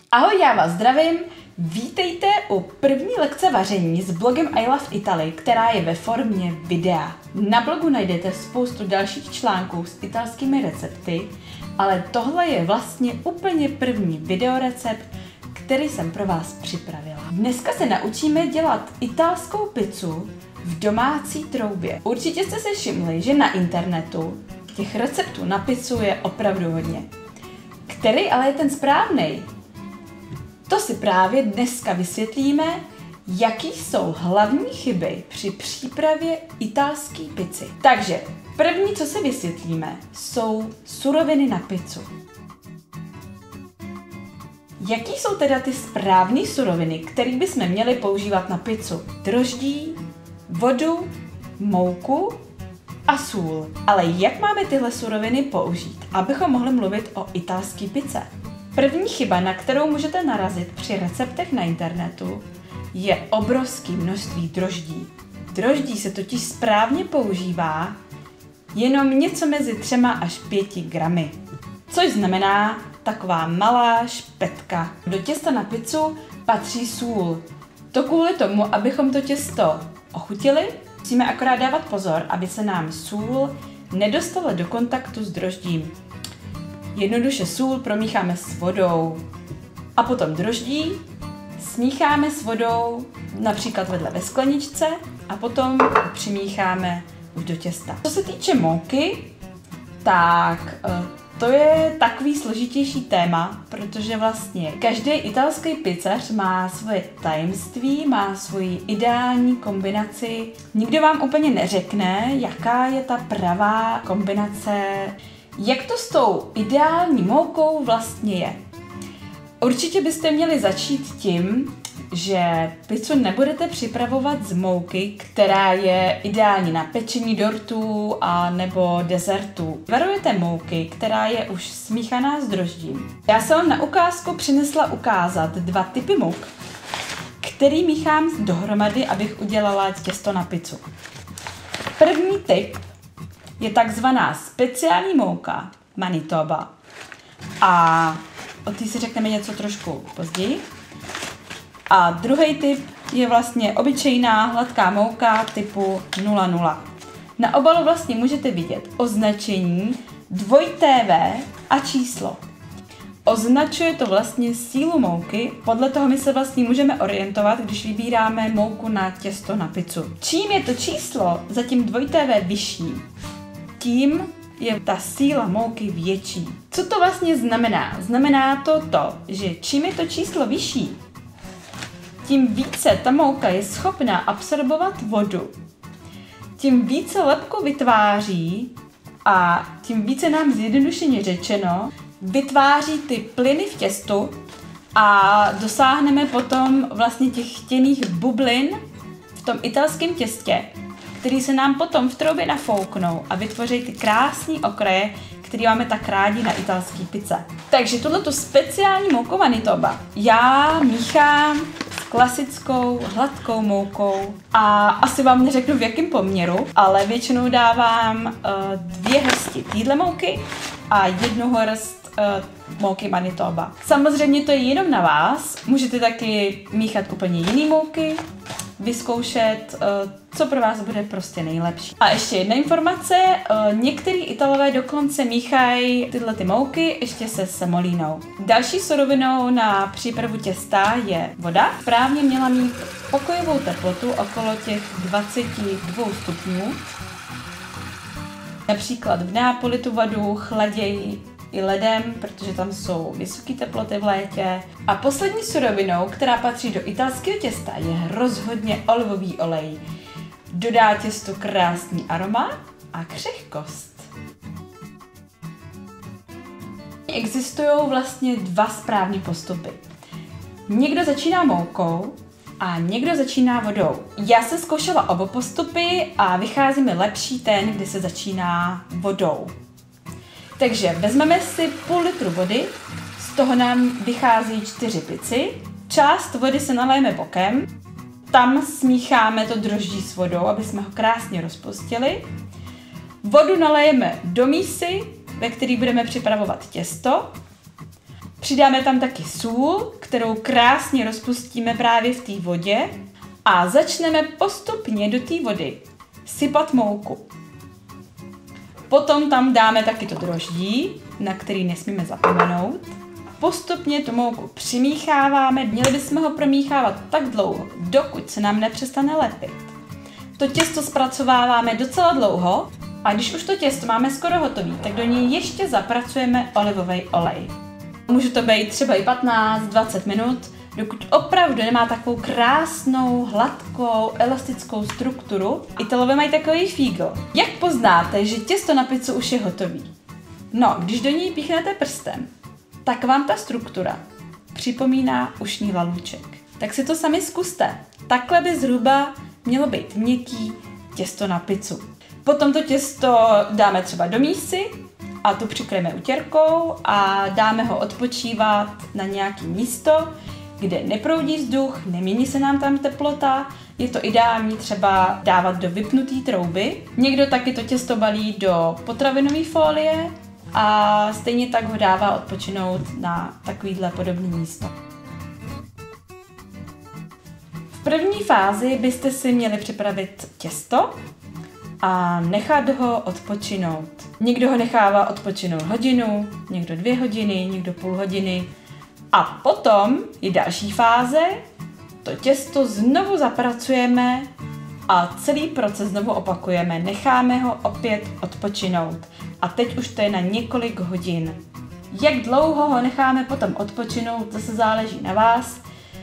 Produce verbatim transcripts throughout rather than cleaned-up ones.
Ahoj, já vás zdravím. Vítejte u první lekce vaření s blogem I Love Italy, která je ve formě videa. Na blogu najdete spoustu dalších článků s italskými recepty, ale tohle je vlastně úplně první videorecept, který jsem pro vás připravila. Dneska se naučíme dělat italskou pizzu v domácí troubě. Určitě jste si všimli, že na internetu těch receptů na pizzu je opravdu hodně. Který ale je ten správnej? To si právě dneska vysvětlíme, jaký jsou hlavní chyby při přípravě italské pizzy. Takže první, co si vysvětlíme, jsou suroviny na pizzu. Jaký jsou teda ty správné suroviny, které bychom měli používat na pizzu? Droždí, vodu, mouku a sůl. Ale jak máme tyhle suroviny použít, abychom mohli mluvit o italské pizze? První chyba, na kterou můžete narazit při receptech na internetu, je obrovské množství droždí. Droždí se totiž správně používá jenom něco mezi třema až pěti gramy, což znamená taková malá špetka. Do těsta na pizzu patří sůl. To kvůli tomu, abychom to těsto ochutili, musíme akorát dávat pozor, aby se nám sůl nedostala do kontaktu s droždím. Jednoduše sůl promícháme s vodou a potom droždí smícháme s vodou například vedle ve skleničce a potom přimícháme už do těsta. Co se týče mouky, tak to je takový složitější téma, protože vlastně každý italský pizzař má svoje tajemství, má svoji ideální kombinaci. Nikdo vám úplně neřekne, jaká je ta pravá kombinace. Jak to s tou ideální moukou vlastně je? Určitě byste měli začít tím, že pizzu nebudete připravovat z mouky, která je ideální na pečení dortů a nebo dezertů. Varujete mouky, která je už smíchaná s droždím. Já jsem vám na ukázku přinesla ukázat dva typy mouk, který míchám dohromady, abych udělala těsto na pizzu. První typ je takzvaná speciální mouka Manitoba. A o té si řekneme něco trošku později. A druhý typ je vlastně obyčejná hladká mouka typu nula nula. Na obalu vlastně můžete vidět označení dvojité V a číslo. Označuje to vlastně sílu mouky, podle toho my se vlastně můžeme orientovat, když vybíráme mouku na těsto na pizzu. Čím je to číslo za tím dvojité V vyšší, tím je ta síla mouky větší. Co to vlastně znamená? Znamená to to, že čím je to číslo vyšší, tím více ta mouka je schopná absorbovat vodu, tím více lepku vytváří a tím více nám zjednodušeně řečeno vytváří ty plyny v těstu a dosáhneme potom vlastně těch chtěných bublin v tom italském těstě, který se nám potom v troubě nafouknou a vytvoří ty krásné okraje, které máme tak rádi na italské pizze. Takže tuhletu speciální mouku Manitoba já míchám s klasickou hladkou moukou a asi vám neřeknu v jakém poměru, ale většinou dávám uh, dvě hrsti téhle mouky a jednu hrst uh, mouky Manitoba. Samozřejmě to je jenom na vás, můžete taky míchat úplně jiný mouky, vyzkoušet, co pro vás bude prostě nejlepší. A ještě jedna informace, některý Italové dokonce míchají tyhle ty mouky ještě se semolínou. Další surovinou na přípravu těsta je voda. Správně měla mít pokojovou teplotu okolo těch dvacet dva stupňů. Například v Neapoli tu vodu chladějí i ledem, protože tam jsou vysoké teploty v létě. A poslední surovinou, která patří do italského těsta, je rozhodně olivový olej. Dodá těstu krásný aroma a křehkost. Existují vlastně dva správné postupy. Někdo začíná moukou a někdo začíná vodou. Já jsem zkoušela oba postupy a vychází mi lepší ten, kdy se začíná vodou. Takže vezmeme si půl litru vody, z toho nám vychází čtyři pici, část vody se nalijeme bokem, tam smícháme to droždí s vodou, aby jsme ho krásně rozpustili. Vodu nalejeme do mísy, ve které budeme připravovat těsto Přidáme tam taky sůl, kterou krásně rozpustíme právě v té vodě a začneme postupně do té vody sypat mouku. Potom tam dáme taky to droždí, na který nesmíme zapomenout. Postupně tu mouku přimícháváme, měli bychom ho promíchávat tak dlouho, dokud se nám nepřestane lepit. To těsto zpracováváme docela dlouho a když už to těsto máme skoro hotový, tak do něj ještě zapracujeme olivový olej. Může to být třeba i patnáct dvacet minut, dokud opravdu nemá takovou krásnou, hladkou, elastickou strukturu. Italové mají takový fígl. Jak poznáte, že těsto na pizzu už je hotový? No, když do něj píchnete prstem, tak vám ta struktura připomíná ušní lalůček. Tak si to sami zkuste. Takhle by zhruba mělo být měkký těsto na pizzu. Potom to těsto dáme třeba do mísy a tu přikryjeme utěrkou a dáme ho odpočívat na nějaké místo, kde neproudí vzduch, nemění se nám tam teplota. Je to ideální třeba dávat do vypnuté trouby. Někdo taky to těsto balí do potravinové folie a stejně tak ho dává odpočinout na takovýhle podobné místo. V první fázi byste si měli připravit těsto a nechat ho odpočinout. Někdo ho nechává odpočinout hodinu, někdo dvě hodiny, někdo půl hodiny. A potom je další fáze, to těsto znovu zapracujeme a celý proces znovu opakujeme. Necháme ho opět odpočinout. A teď už to je na několik hodin. Jak dlouho ho necháme potom odpočinout, zase záleží na vás.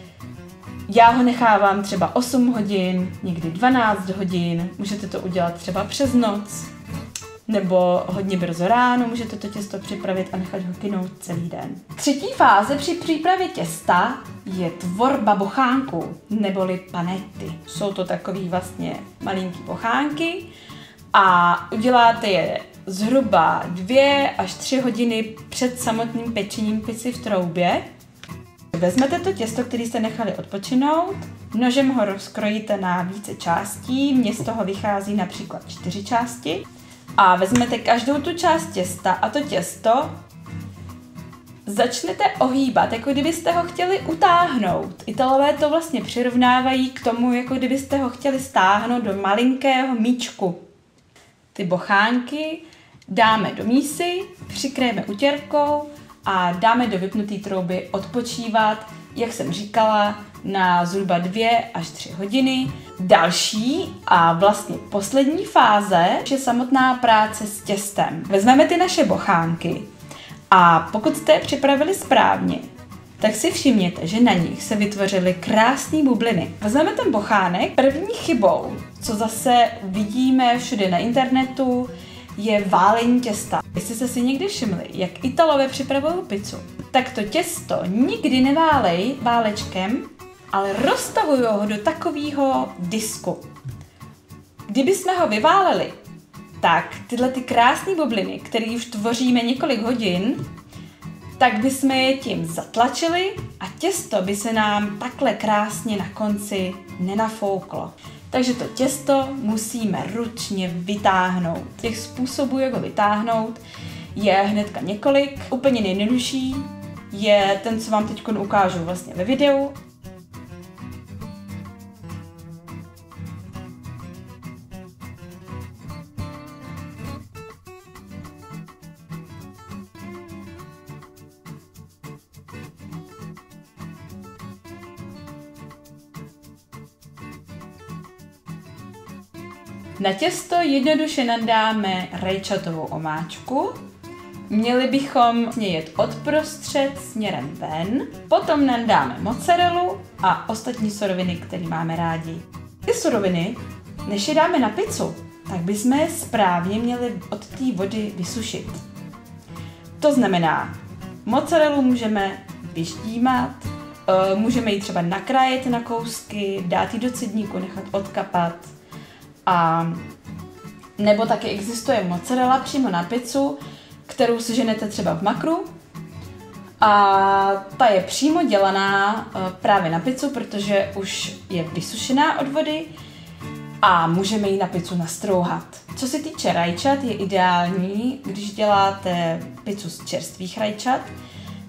Já ho nechávám třeba osm hodin, někdy dvanáct hodin, můžete to udělat třeba přes noc, nebo hodně brzo ráno můžete to těsto připravit a nechat ho kynout celý den. Třetí fáze při přípravě těsta je tvorba bochánku, neboli panety. Jsou to takový vlastně malinký bochánky a uděláte je zhruba dvě až tři hodiny před samotným pečením pizzy v troubě. Vezmete to těsto, které jste nechali odpočinout, nožem ho rozkrojíte na více částí, mně z toho vychází například čtyři části. A vezmete každou tu část těsta a to těsto začnete ohýbat, jako kdybyste ho chtěli utáhnout. Italové to vlastně přirovnávají k tomu, jako kdybyste ho chtěli stáhnout do malinkého míčku. Ty bochánky dáme do mísy, přikryjeme utěrkou a dáme do vypnuté trouby odpočívat, jak jsem říkala, na zhruba dvě až tři hodiny. Další a vlastně poslední fáze je samotná práce s těstem. Vezmeme ty naše bochánky a pokud jste je připravili správně, tak si všimněte, že na nich se vytvořily krásné bubliny. Vezmeme ten bochánek. První chybou, co zase vidíme všude na internetu, je válení těsta. Jestli jste si někdy všimli, jak Italové připravují pizzu, tak to těsto nikdy neválej válečkem, ale roztahují ho do takového disku. Kdyby jsme ho vyváleli, tak tyhle ty krásné bubliny, které už tvoříme několik hodin, tak bychom je tím zatlačili a těsto by se nám takhle krásně na konci nenafouklo. Takže to těsto musíme ručně vytáhnout. Těch způsobů, jak ho vytáhnout, je hnedka několik. Úplně nejjednodušší je ten, co vám teď ukážu vlastně ve videu. Na těsto jednoduše nadáme rajčatovou omáčku. Měli bychom jet odprostřed směrem ven. Potom nadáme mozzarellu a ostatní suroviny, které máme rádi. Ty suroviny, než je dáme na pizzu, tak bychom je správně měli od té vody vysušit. To znamená, mozzarellu můžeme vyštímat, můžeme ji třeba nakrájet na kousky, dát ji do cedníku, nechat odkapat. A nebo taky existuje mozzarella přímo na pizzu, kterou seženete třeba v Makru. A ta je přímo dělaná právě na pizzu, protože už je vysušená od vody a můžeme ji na pizzu nastrouhat. Co se týče rajčat, je ideální, když děláte pizzu z čerstvých rajčat,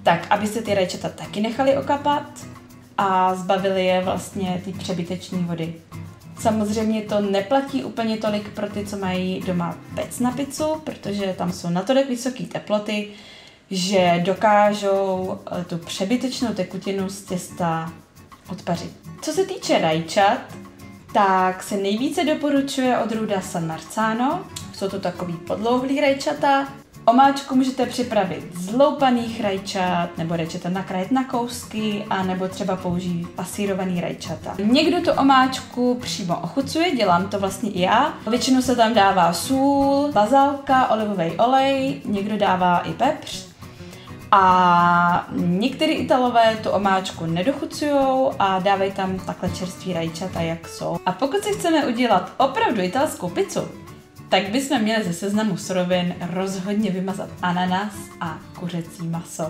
tak aby se ty rajčata taky nechali okapat a zbavili je vlastně ty přebytečné vody. Samozřejmě to neplatí úplně tolik pro ty, co mají doma pec na pizzu, protože tam jsou natolik vysoké teploty, že dokážou tu přebytečnou tekutinu z těsta odpařit. Co se týče rajčat, tak se nejvíce doporučuje odrůda San Marzano. Jsou to takový podlouhlý rajčata. Omáčku můžete připravit z loupaných rajčat, nebo rajčata nakrájet na kousky, a nebo třeba použít pasírovaný rajčata. Někdo tu omáčku přímo ochucuje, dělám to vlastně i já. Většinou se tam dává sůl, bazálka, olivový olej, někdo dává i pepř. A některý Italové tu omáčku nedochucujou a dávají tam takhle čerstvý rajčata, jak jsou. A pokud si chceme udělat opravdu italskou pizzu, tak bychom měli ze seznamu surovin rozhodně vymazat ananas a kuřecí maso.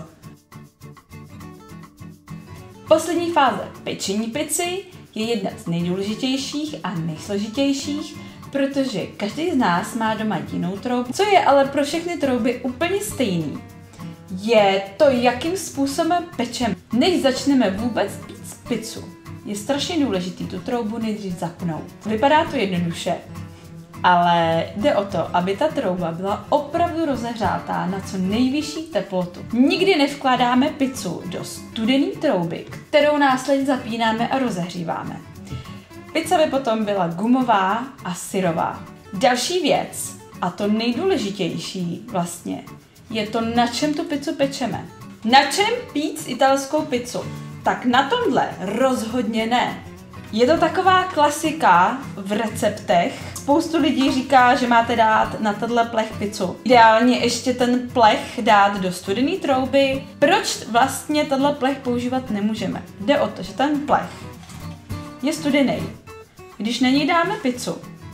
Poslední fáze pečení pizzy je jedna z nejdůležitějších a nejsložitějších, protože každý z nás má doma jinou troubu, co je ale pro všechny trouby úplně stejný. Je to, jakým způsobem pečeme. Než začneme vůbec pít pizzu, je strašně důležitý tu troubu nejdřív zapnout. Vypadá to jednoduše, ale jde o to, aby ta trouba byla opravdu rozehřátá na co nejvyšší teplotu. Nikdy nevkládáme pizzu do studené trouby, kterou následně zapínáme a rozehříváme. Pizza by potom byla gumová a syrová. Další věc, a to nejdůležitější vlastně, je to, na čem tu pizzu pečeme. Na čem pít italskou pizzu? Tak na tomhle rozhodně ne. Je to taková klasika v receptech. Spoustu lidí říká, že máte dát na tenhle plech pizzu. Ideálně ještě ten plech dát do studené trouby. Proč vlastně tenhle plech používat nemůžeme? Jde o to, že ten plech je studený. Když na něj dáme pizzu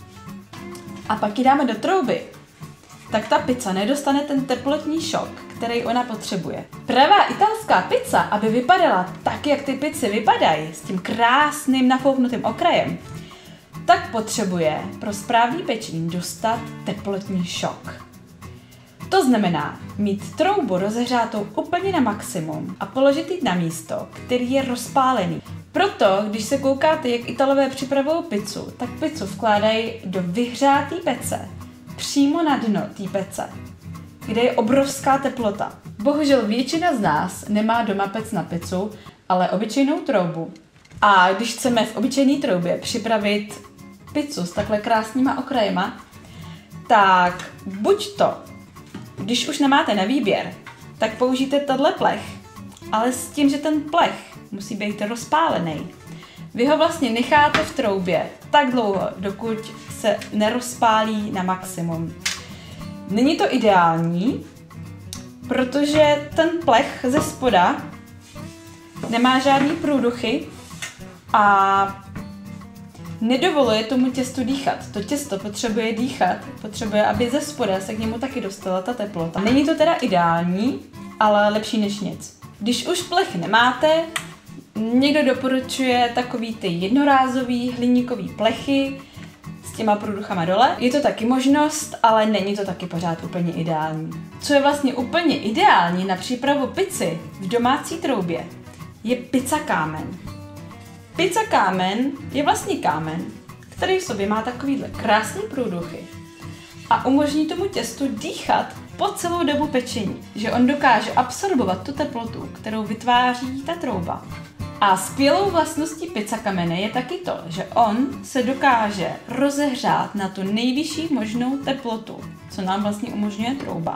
a pak ji dáme do trouby, tak ta pizza nedostane ten teplotní šok, který ona potřebuje. Pravá italská pizza, aby vypadala tak, jak ty pizzy vypadají, s tím krásným nafouknutým okrajem, tak potřebuje pro správný pečení dostat teplotní šok. To znamená mít troubu rozehřátou úplně na maximum a položit ji na místo, který je rozpálený. Proto, když se koukáte, jak Italové připravují pizzu, tak pizzu vkládají do vyhřáté pece, přímo na dno té pece, kde je obrovská teplota. Bohužel většina z nás nemá doma pec na pizzu, ale obyčejnou troubu. A když chceme v obyčejné troubě připravit pizzu s takhle krásnýma okrajema, tak buď to, když už nemáte na výběr, tak použijte tenhle plech, ale s tím, že ten plech musí být rozpálený. Vy ho vlastně necháte v troubě tak dlouho, dokud se nerozpálí na maximum. Není to ideální, protože ten plech ze spoda nemá žádný průduchy a nedovoluje tomu těstu dýchat. To těsto potřebuje dýchat, potřebuje, aby ze spoda se k němu taky dostala ta teplota. Není to teda ideální, ale lepší než nic. Když už plech nemáte, někdo doporučuje takový ty jednorázový hliníkový plechy s těma průduchama dole. Je to taky možnost, ale není to taky pořád úplně ideální. Co je vlastně úplně ideální na přípravu pizzy v domácí troubě, je pizza kámen. Pizza kámen je vlastně kámen, který v sobě má takovýhle krásný průduchy a umožní tomu těstu dýchat po celou dobu pečení, že on dokáže absorbovat tu teplotu, kterou vytváří ta trouba. A skvělou vlastností pizza kamene je taky to, že on se dokáže rozehřát na tu nejvyšší možnou teplotu, co nám vlastně umožňuje trouba.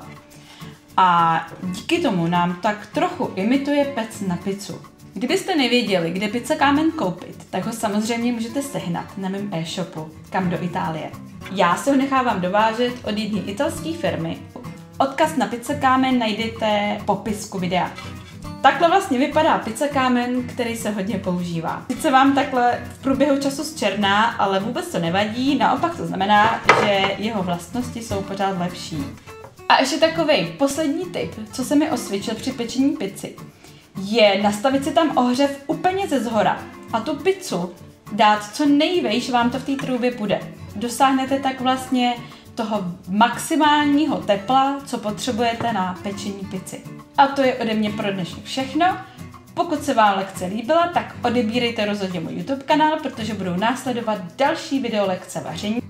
A díky tomu nám tak trochu imituje pec na pizzu. Kdybyste nevěděli, kde pizza kámen koupit, tak ho samozřejmě můžete sehnat na mém e-shopu Kam do Itálie. Já se ho nechávám dovážet od jedné italské firmy. Odkaz na pizza kámen najdete v popisku videa. Takhle vlastně vypadá pizza kámen, který se hodně používá. Sice vám takhle v průběhu času zčerná, ale vůbec to nevadí, naopak to znamená, že jeho vlastnosti jsou pořád lepší. A ještě takovej poslední tip, co se mi osvědčil při pečení pizzy, je nastavit si tam ohřev úplně ze zhora a tu pizzu dát co nejvejš vám to v té troubě půjde. Dosáhnete tak vlastně toho maximálního tepla, co potřebujete na pečení pizzy. A to je ode mě pro dnešek všechno. Pokud se vám lekce líbila, tak odebírejte rozhodně můj YouTube kanál, protože budou následovat další video lekce vaření.